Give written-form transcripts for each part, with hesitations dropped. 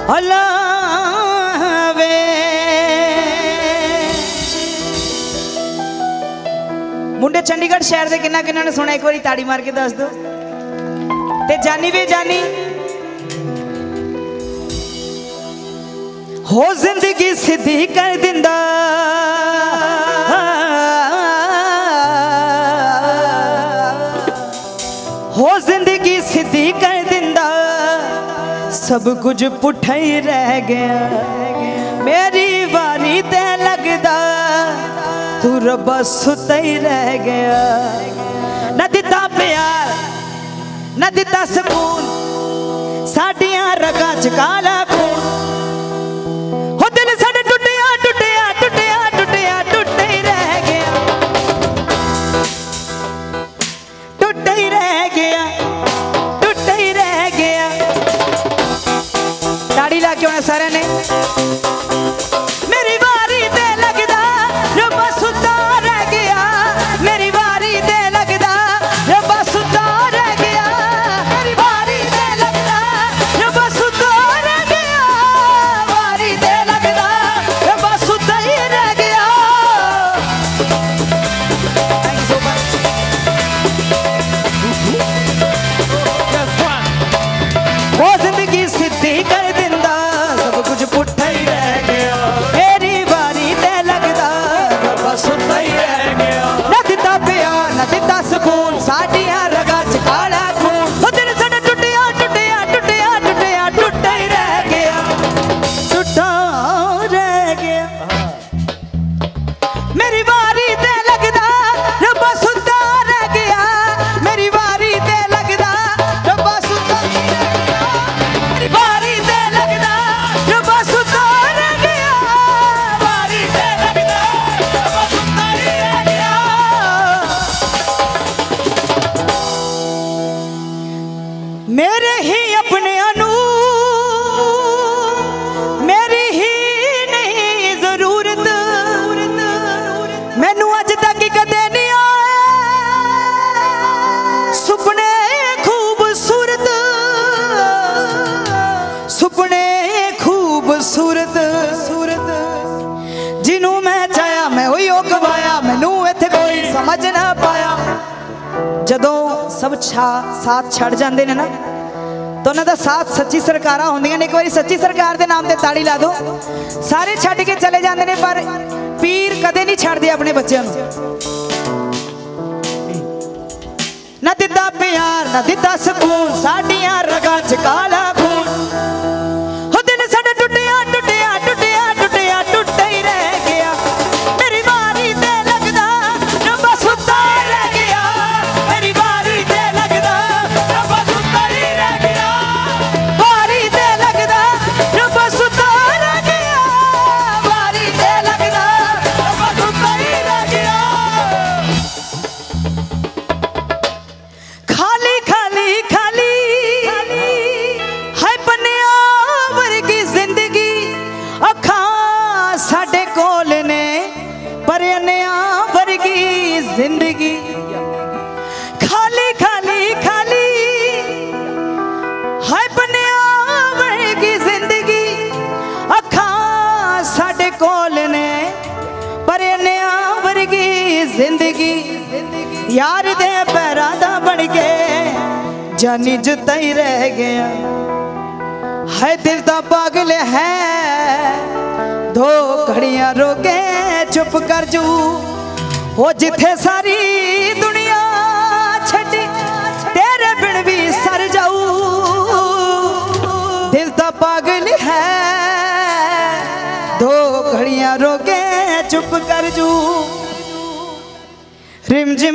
अल्लाह वे मुंडे चंडीगढ़ शहर के किन्ना किन्ना ने सुना एक बारी ताड़ी मार के दस दो। ते जानी वे जानी हो जिंदगी सीधी कर दिंदा हो जिंदगी सीधी कर दिंदा सब कुछ पुठा ही रह गया मेरी वारी ते लगदा तू रब्बा सुता ही रह गया न दिता प्यार न दिता सुकून साडियां रगां च काला खून हो दिल साडा टुटिया टुटिया टुटिया टुटिया टुट ही रह गया टुट ही रह गया टुट ही रह गया। ताड़ी ला के उन्हें सारे ने मेरी वारी ते लगदा रब्बा सुता रह गया मेरी वारी ते लगदा रब्बा सुता रह गया मेरी वारी ते लगदा रब्बा सुता रह गया वारी ते लगदा रब्बा सुता ही रह गया। Thank you so much. वो जिंदगी सीधी कर दिंदा सब कुछ पुठा ही रह गया मेरी वारी ते लगदा रब्बा सुता ही रह गया न दिता प्यार न दिता सुकून साडियां रगां च काला खून ओ दिल साडा टुटिया टुटिया टुटिया टुटिया टुट ही रह गया टुटा रह गया मेरी वारी ते लगदा रब्बा सुता रह गया मेरी वारी ते लगदा रब्बा सुता ही रह गया मेरी वारी ते लगदा रब्बा सुता रह गया वारी ते लगदा रब्बा सुता ही रह गया। मेरे ही अपने अनु मेरी ही नहीं जरूरत मैनू अज तक कदे नहीं आए सुपने खूबसूरत सुपने खूबसूरत सूरत जिनू मैं चाया मैं वही गवाया मैनू इत्थे कोई समझ ना पाया। जदों सब साथ छड़ जाते हैं ना तो उन्होंने साथ सच्ची सरकारां होंदियां ने। एक बार सच्ची सरकार के नाम से ताड़ी ला दो सारे छड़ के चले जाते हैं पर पीर कदे नहीं छड़ते अपने बच्चों को न दिता प्यार न दिता सुकून साडियां रगां च काला खून हो दिल साडा टुटिया टुटिया टुटिया टुटिया टुट ही रह गया मेरी वारी ते लगदा रब्बा सुता रह गया मेरी वारी ते लगदा रब्बा सुता ही रह गया वारी ते लगदा रब्बा सुता रह गया वारी ते लगदा रब्बा सुता ही रह गया। खाली खाली खाली है पन्निया वर्गी जिंदगी अखां साडे कोल ने पर अन्निया वर्गी जिंदगी खाली खाली खाली है पन्निया वर्गी जिंदगी अखां साडे कोल ने पर अन्निया वर्गी जिंदगी यार दे पैरां दा बन के जानी जुता ही रह गया है दिल दा पागल है दो घड़ियां रोके चुप कर जू हो जिथे सारी दुनिया छड़ी तेरे बिन भी सर जाऊ दिल दा पागल है दो घड़ियां रोके चुप कर जू रिम झिम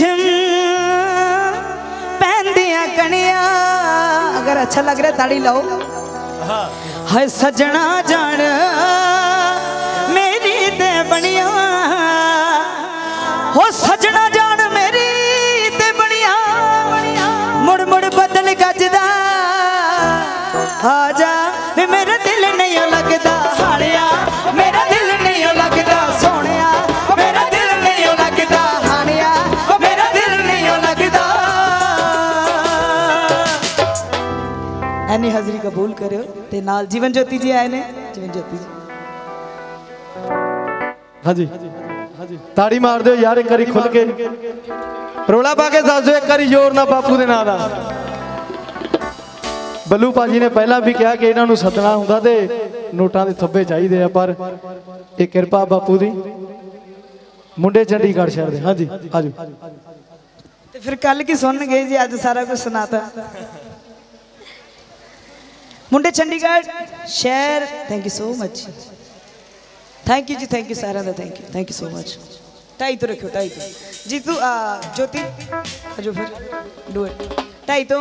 पहनदियां कनिया। अगर अच्छा लग रहा है ताड़ी लाओ। है सजना जान मेरी ते बनिया हो सजना जान मेरी ते बनिया मुड़ मुड़ बदल गजदा आजा मेरा दिल नहीं लगदा हाड़िया मेरा दिल नहीं लगदा सोनिया मेरा दिल नहीं लगदा हाड़िया मेरा दिल नहीं लगदा। ਐਨੀ ਹਾਜ਼ਰੀ ਕਬੂਲ ਕਰਿਓ ਤੇ ਨਾਲ ਜੀਵਨ ਜੋਤੀ ਜੀ ਆਏ ਨੇ। ਜੀਵਨ ਜੋਤੀ ਜੀ ਹਾਂਜੀ ਤਾੜੀ मार दो यार एक बारी खुल के रोला पा के दस दो एक बारी जोर ना बापू दे नां दा। ਬੱਲੂ ਭਾਜੀ ने पहला भी कहा कि इन्हों सदना हुंदा ते नोटां दे थब्बे चाहिए आ, पर एक किरपा बापू दी मुंडे चंडीगढ़ शहर दे। हाँ जी आजो ਤੇ ਫਿਰ ਕੱਲ ਕੀ ਸੁਣ ਗਏ ਜੀ, ਅੱਜ ਸਾਰਾ ਕੁਝ ਸੁਣਾਤਾ। ਮੁੰਡੇ ਚੰਡੀਗੜ੍ਹ ਸ਼ਹਿਰ, thank you so much. Thank you ji, thank you सारा दा, थैंक यू सो मच। ढाई तो रखो, ढाई तो जी तू ज्योति जो फिर डू इट ढाई तो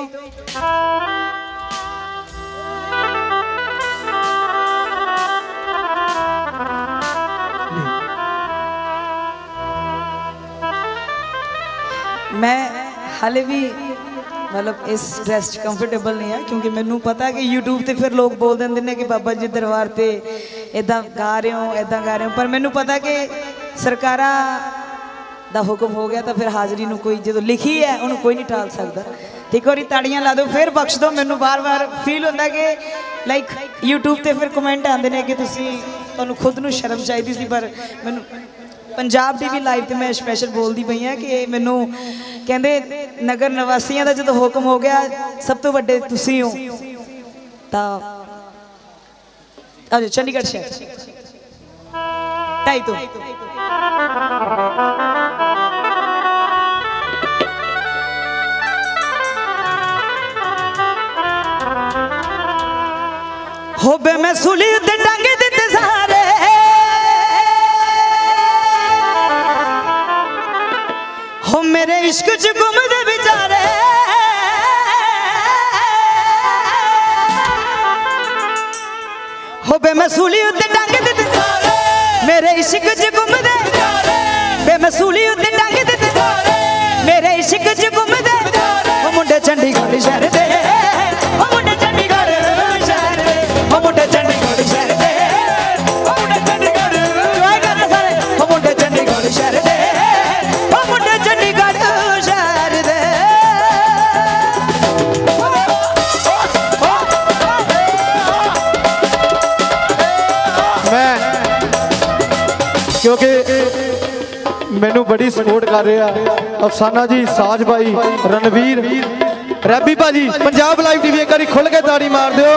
मैं हाले भी मतलब इस ड्रेस च कंफर्टेबल नहीं है, क्योंकि मैनू पता कि यूट्यूब ते फिर लोग बोल देंगे ने कि बाबा जी दरबार ते इदा गा रहे हो, इदा गा रहे हो, पर मैनू पता कि सरकारा दा हुक्म हो गया तो फिर हाज़री नू कोई जो लिखी है उन्होंने कोई नहीं टाल सकता। तो एक बार ताड़ियां ला दो, फिर बख्श दो। मैनू बार बार फील होता कि लाइक यूट्यूब ते फिर कमेंट आते हैं कि तुहानू खुद नू शर्म चाहिए सी, पर मैनू पंजाब टीवी लाइव तो मैं स्पैशल बोलती पई हाँ कि मैनू कहते नगर निवासियों का जो हुक्म हो गया सब तो वड्डे तुसी हो। तो आज चंडीगढ़ शहर ढाई तो हो बे मैं सुली उत्ते टांगे दिते सारे, हो मेरे इश्क च घूमदे बेचारे, हो बे मैं सूली उत्ते टांगे दिते सारे, मेरे इश्क च घूमदे बे मैं सूली उत्ते टांगे दिते सारे, मेरे इश्क च घूमदे ओ मुंडे चंडीगढ़ शहर दे, ओ मुंडे चंडीगढ़ शहर दे, ओ मुंडे चंडीगढ़ शहर दे, ओ मुंडे चंडीगढ़ जोए करना सारे, ओ मुंडे चंडीगढ़ शहर दे, ओ मुंडे चंडीगढ़ शहर दे। मैं क्योंकि मैनू बड़ी सपोर्ट कर रहे हैं अफसाना जी, साज भाई, रणवीर, रैबी भाजी, पंजाब लाइव टीवी एक बार खुल के ताड़ी मार दो।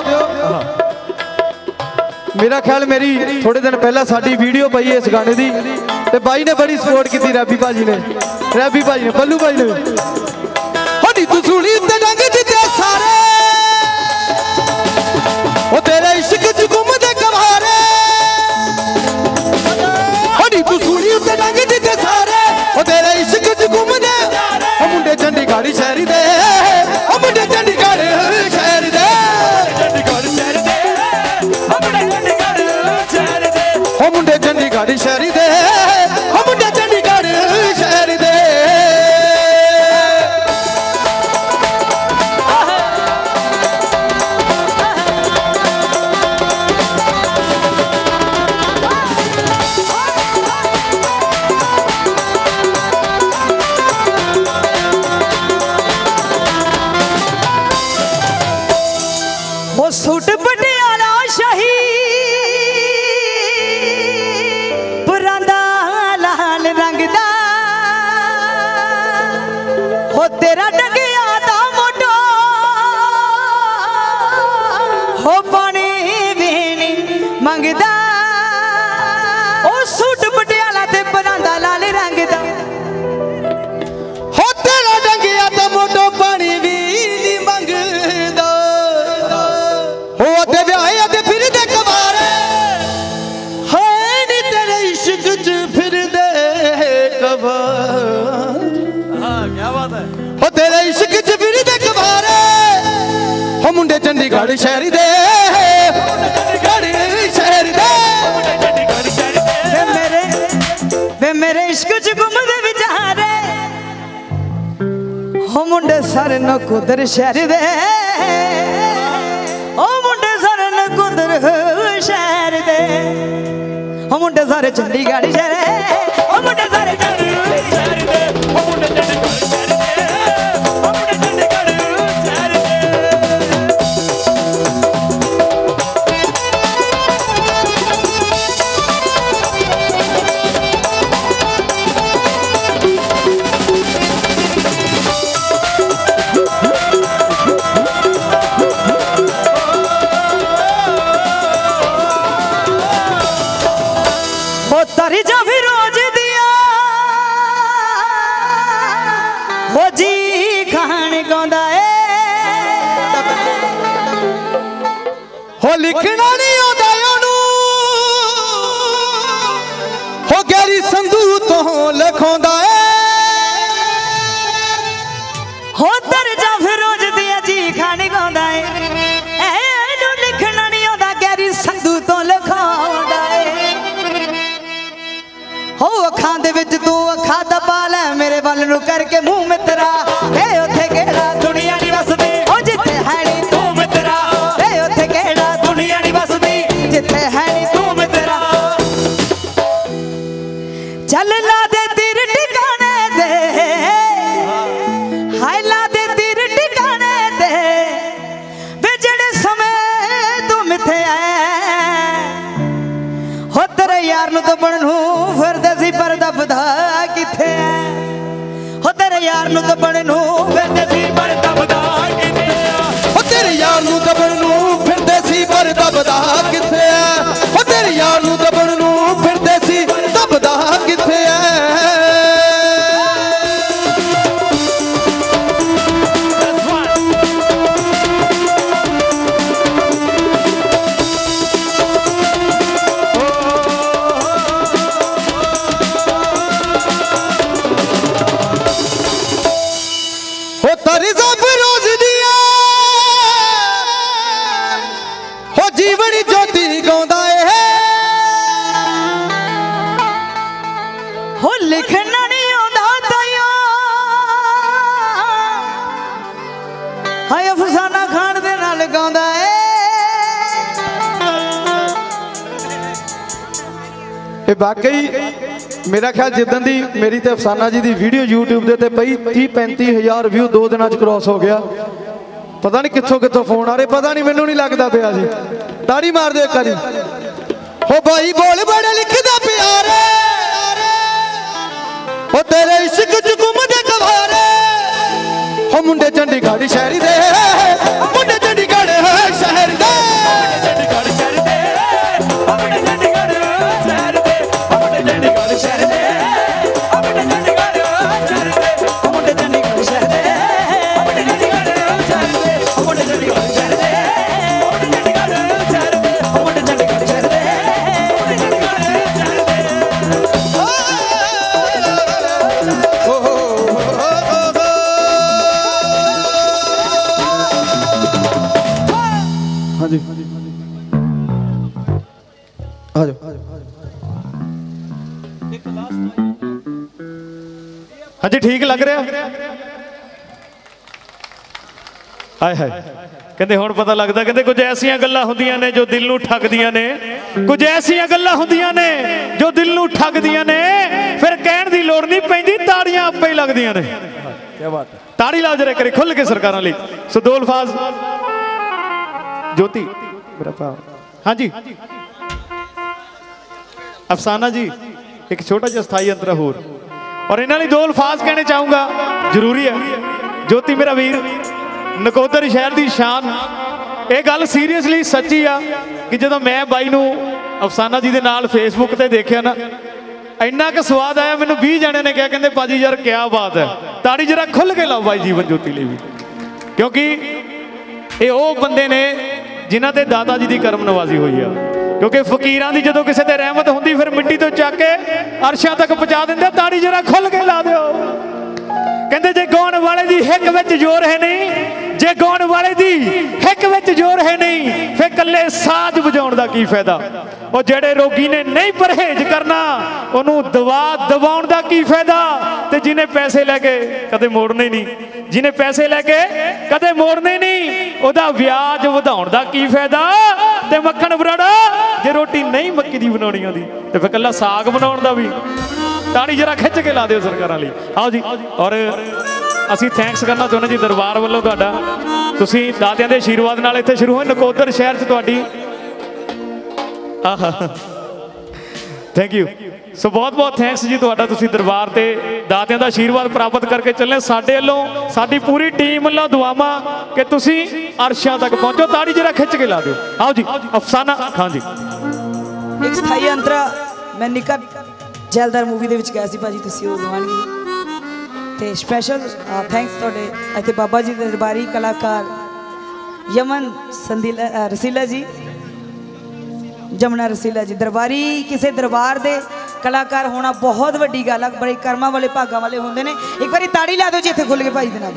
मेरा ख्याल मेरी थोड़े दिन पहला साडी वीडियो पई है इस गाने दी, ते भाई ने बड़ी सपोर्ट की रैबी भाजी ने, रैबी भाजी ने, बल्लू भाई ने। हनी तू सूली उत्ते रंग दिते सारे, ओ तेरे इश्क च घूमदे कवारे, हनी तू सूली उत्ते रंग दिते सारे, ओ तेरे इश्क च घूमदे ओ मुंडे चंडीगढ़ शहर दे, ओ मुंडे चंडीगढ़ शहर दे, चंडीगढ़ शहर दे, ओ मुंडे चंडीगढ़ शहर दे, ओ मुंडे चंडीगढ़ शहर दे, ओ मुंडे चंडीगढ़ शहर दे। वो सूट पटियाला शाही पुरांदा लाल रंग दा, हो तेरा डंगिया दा मोटो, हो पानी भी नहीं मंगदा, ओ सूट पटियाला ते पुरांदा लाल रंग दा, हो तेरा डंगिया दा मोटो पानी भी नहीं मंगदा, हो अते ब्याहे अते फिर दे कवारे, हाय नी तेरे इश्क च फिर दे कवारे। हाँ क्या बात है, हो तेरे इश्क च फिर दे कवारे, हो मुंडे चंडीगढ़ शहर दे, चंडीगढ़ शहर दे, चंडीगढ़ शहर दे, वे मेरे इश्क च घूमदे बेचारे, हो मुंडे सारे नकोदर शहर दे, ओ मुंडे सारे नकोदर शहर दे, ओ मुंडे सारे चंडीगढ़ शहर दे, ओ मुंडे सारे चंडीगढ़ शहर दे, ओ मुंडे चंडीगढ़ शहर दे, ओ मुंडे चंडीगढ़ शहर दे। हो लिखना नहीं आंदा ओनू हो गैरी संधू तो लिखांदा है हो दर्जा फिरोज दिया जी खानी गांदा है एनू लिखना नहीं आंदा गैरी संधू तो लिखांदा है हो अखां दे विच तू अखां दबा ले मेरे वल नू करके मुंह मित्रा ए उथे केड़ा दुनिया नहीं वसदी ओ जिथे है नी तू मित्रा ए उथे केड़ा दुनिया नहीं वसदी जिथे है नी तू मित्रा चल ला दे तीर ठिकाने दे हाय ला दे तीर ठिकाने दे वे जेड़े समय तू मिथे आए हो तेरे यार नू तो बनू फिरदे सी पर दबदा किथे हो तेरे यार नू तो बनू फिरदे सी पर दबदा किथे हो तेरे यार नू तो बनू फिरदे सी पर दबदा किथे हो तेरे यार नू तो बनू फिरदे सी दबदा किथे लिखना नहीं आंदा ताया हाय अफसाना खान दे नाल गांदा है ये वाकई मेरा ख्याल जिदन दी मेरी ते अफसाना जी दी वीडियो यूट्यूब दे ते पई 30-35 हज़ार व्यू 2 दिनों च क्रॉस हो गया पता नहीं कित्थों कित्थों फोन आ रहे पता नहीं मैनू नहीं लगता पिया जी ताड़ी मार दे एक बारी हो भाई बोल बड़े लिखदा प्यार हो तेरे इश्क च घुमदे गवारे हो मुंडे चंडीगढ़ शहरी दे मुंडे चंडीगढ़ शहर दे चंडीगढ़ शहर दे मुंडे चंडीगढ़ शहर दे मुंडे चंडीगढ़ शहर दे मुंडे चंडीगढ़ शहर दे मुंडे चंडीगढ़ शहर दे मुंडे चंडीगढ़ शहर दे मुंडे चंडीगढ़ शहर दे मुंडे चंडीगढ़ शहर दे मुंडे चंडीगढ़ शहर दे मुंडे चंडीगढ़ शहर दे हाँ जी आ जाओ हाँ जी ठीक लग रहा हाय हाय कहते हुण पता लगता कहते कुछ ऐसिया गल्लां हुंदियां ने जो दिल नूं ठगदियां ने कुछ ऐसिया गल्लां हुंदियां ने जो दिल नूं ठगदियां ने फिर कहण दी लोड़ नहीं पैंदी ताड़ियां आपे ही लगदियां ने क्या बात है ताड़ी लाओ जरा करी खुल के सरकारां लई सो दो अल्फाज ज्योति मेरा भरा हाँ जी अफसाना जी एक छोटा जिहा स्थाई अंतरा होर और इन्हां लई दो अल्फाज कहने चाहूँगा जरूरी है ज्योति मेरा वीर नकोदर शहर की शान ये गल सीरीयसली सच्ची आ कि जो मैं बाई नूं अफसाना जी दे नाल फेसबुक ते देखिया ना इन्ना क स्वाद आया मैनूं 20 जने ने कहा कहते भाजी यार क्या बात है ताड़ी जरा खुल के लाओ भाई जीवन ज्योति लिए भी क्योंकि ये वो बंदे ने जिन्हां ते दादा जी की करम नवाजी हुई है क्योंकि फकीरां दी जदों किसी ते रहमत हुंदी फिर मिट्टी तो चक के अरशां तक पहुंचा दिंदे ताड़ी जरा खुल के ला दिओ कहते जे गाउण वाले दी हिक विच जोर है नहीं जे गाउण वाले दी हिक विच जोर है नहीं फिर कल्ले साज वजाउण दा की फायदा और जेड़े रोगी ने नहीं परहेज करना उन्हों दवा दवाउण दा की फायदा ते जिन्हें पैसे लैके कदे मोड़ने नहीं जिन्हें पैसे लैके कदे मोड़ने नहीं ओदा व्याज वधाउण दा की फायदा ते मक्खण बराड़ा जे रोटी नहीं मक्की दी बनाउणी आंदी ते फिर कल्ला साग बनाउण दा भी ताड़ी जरा खिंच के ला दिओ सरकारां लई आओ जी और ਅਸੀਂ थैंक्स करना चाਹੁੰਦੇ जी दरबार ਵੱਲੋਂ ਤੁਹਾਡਾ ਤੁਸੀਂ ਦਾਤਿਆਂ ਦੇ ਆਸ਼ੀਰਵਾਦ ਨਾਲ ਇੱਥੇ ਸ਼ੁਰੂ ਹੋਏ ਨਕੋਦਰ ਸ਼ਹਿਰ 'ਚ ਤੁਹਾਡੀ ਆਹਾ ਥੈਂਕ ਯੂ ਸੋ ਬਹੁਤ ਬਹੁਤ ਥੈਂਕਸ ਜੀ ਤੁਹਾਡਾ ਤੁਸੀਂ ਦਰਬਾਰ ਤੇ ਦਾਤਿਆਂ ਦਾ ਆਸ਼ੀਰਵਾਦ ਪ੍ਰਾਪਤ ਕਰਕੇ ਚੱਲੇ ਸਾਡੇ ਵੱਲੋਂ ਸਾਡੀ ਪੂਰੀ ਟੀਮ ਵੱਲੋਂ ਦੁਆਵਾਂ ਕਿ ਤੁਸੀਂ ਅਰਸ਼ਾਂ ਤੱਕ ਪਹੁੰਚੋ ਤਾੜੀ ਜਰਾ ਖਿੱਚ ਕੇ ਲਾ ਦਿਓ ਆਓ ਜੀ ਅਫਸਾਨਾ ਖਾਨ ਜੀ ਇੱਕ ਸਥਾਈ ਅੰਤਰਾ ਮੈਂ ਨਿੱਕਾ ਜੈਲਦਾਰ ਮੂਵੀ ਦੇ ਵਿੱਚ ਗਿਆ ਸੀ ਭਾਜੀ ਤੁਸੀਂ ਉਹ ਦਵਾਨਗੇ ਤੇ ਸਪੈਸ਼ਲ ਥੈਂਕਸ ਤੁਹਾਡੇ ਇੱਥੇ ਬਾਬਾ ਜੀ ਦੇ ਦਰਬਾਰੀ ਕਲਾਕਾਰ ਯਮਨ ਸੰਦੀਲਾ ਰਸੀਲਾ ਜੀ जमुना रसीला जी दरबारी किसी दरबार दे कलाकार होना बहुत वड्डी गल है, बड़े कर्मां वाले भागां वाले होंदे ने। एक बारी ताड़ी ला दो जी इत्थे खुल के भाई दे नाल।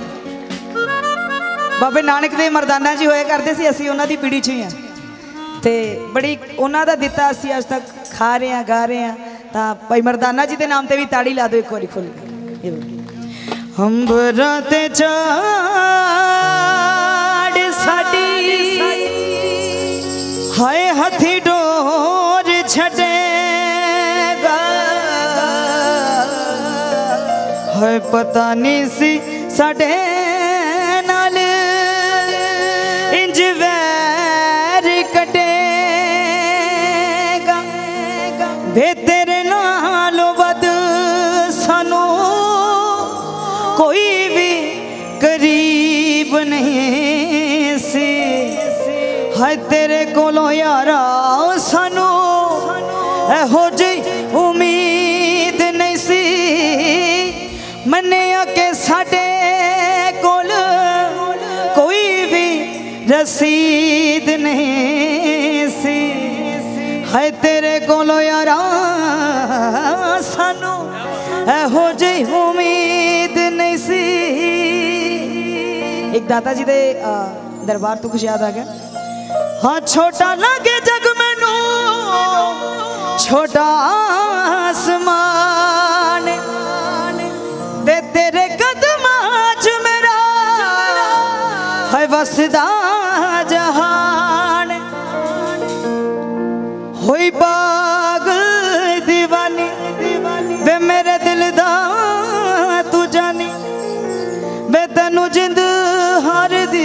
बाबे नानक दे मरदाना जी होया करदे सी, असीं उन्हां दी पीढ़ी च ही हां ते बड़ी उन्हां दा दित्ता असीं अज तक खा रहे हैं गा रहे हैं। तां भाई मरदाना जी दे नाम ते भी ताड़ी ला दो एक बारी खुल के। अंबरां ते चाड़ साडी हाय हथी डोर छड़ेगा, हाय पता नहीं सी साडे नाल इंज वैर कटेगा। वे तेरे नालों वध सानू कोई भी करीब नहीं सी, हाय तेरे कोलों यारा सानू एहो जी उम्मीद नहीं सी। मन्निया के साडे कोल कोई भी रसीद नहीं सी, हाय तेरे कोलों यारा सानू एहो जी उम्मीद नहीं सी। एक दाता जी दे दरबार तो कुछ याद आ गया। हाँ छोटा लगे जग मैनू छोटा आसमान, वे तेरे कदमां च मेरा है वसदा जहान। होई पागल दीवानी वे मेरे दिल दा तू जानी, वे तैनू जिंद हार दी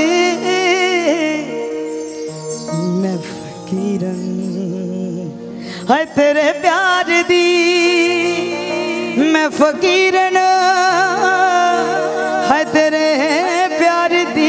मैं फकीरन है तेरे प्यार दी, मैं फकीरन है तेरे प्यार दी।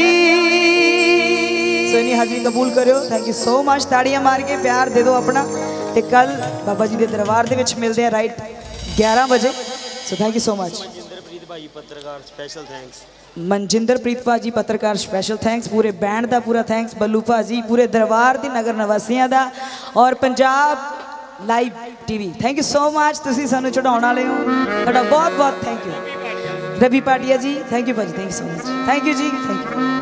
सोनी हाजिरी कबूल करो। Thank you so much. ताड़ियां मार के प्यार दे दो अपना। ते कल बाबा जी के दरबार दे विच मिलते हैं राइट 11 बजे। So thank you so much. पत्रकार स्पेशल थैंक्स। मनजिंदरप्रीत भाजी पत्रकार स्पेशल थैंक्स। पूरे बैंड का पूरा थैंक्स। बल्लू भाजी पूरे दरबार के नगर निवासियों का और Punjab live TV thank you so much. तुसीं सानू चढ़ाउण वाले हो, तुहाडा बहुत बहुत thank you. Ravi Patia ji thank you भाजी, thank you so much. Thank you ji, thank you.